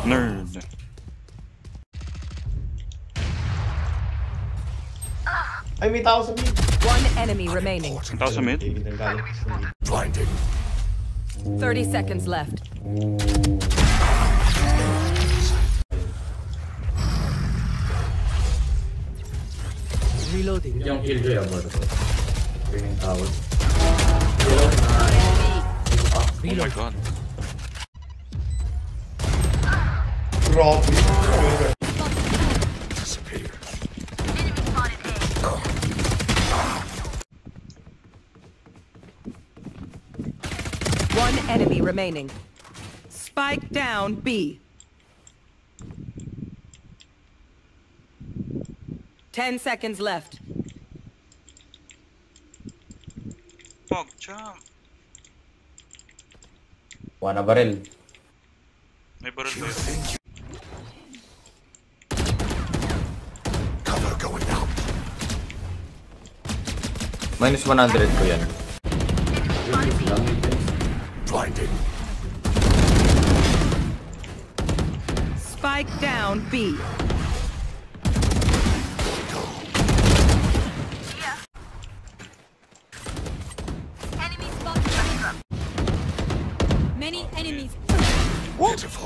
Nerd. Ay, may tao sa mid. One enemy remaining. Tao sa mid. Blinding. 30 seconds left. Reloading. Yung kill ko yung board ko. Yung towers. Oh my god. Drop. Disappear. One enemy remaining. Spike down B. 10 seconds left. Pog jump. Wanna barrel. May barrel You ba yun? think you... Cover going out. Minus 100 ko yan. Blinding. Spike down B. Pitiful.